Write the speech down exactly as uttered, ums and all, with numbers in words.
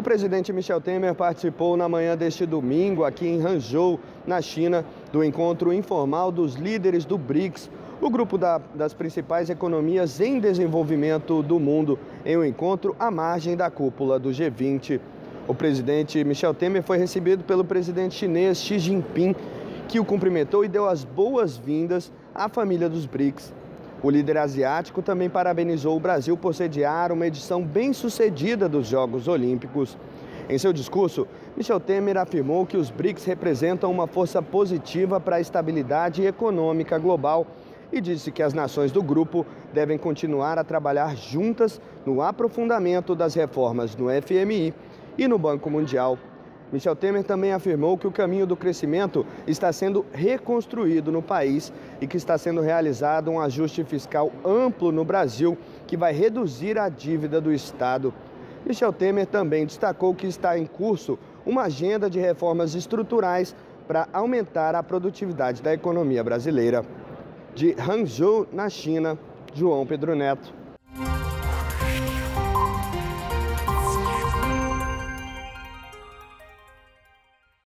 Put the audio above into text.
presidente Michel Temer participou na manhã deste domingo, aqui em Hangzhou, na China, do encontro informal dos líderes do BRICS, o grupo da, das principais economias em desenvolvimento do mundo, em um encontro à margem da cúpula do G vinte. O presidente Michel Temer foi recebido pelo presidente chinês Xi Jinping, que o cumprimentou e deu as boas-vindas à família dos BRICS. O líder asiático também parabenizou o Brasil por sediar uma edição bem-sucedida dos Jogos Olímpicos. Em seu discurso, Michel Temer afirmou que os BRICS representam uma força positiva para a estabilidade econômica global e disse que as nações do grupo devem continuar a trabalhar juntas no aprofundamento das reformas no F M I e no Banco Mundial. Michel Temer também afirmou que o caminho do crescimento está sendo reconstruído no país e que está sendo realizado um ajuste fiscal amplo no Brasil, que vai reduzir a dívida do Estado. Michel Temer também destacou que está em curso uma agenda de reformas estruturais para aumentar a produtividade da economia brasileira. De Hangzhou, na China, João Pedro Neto.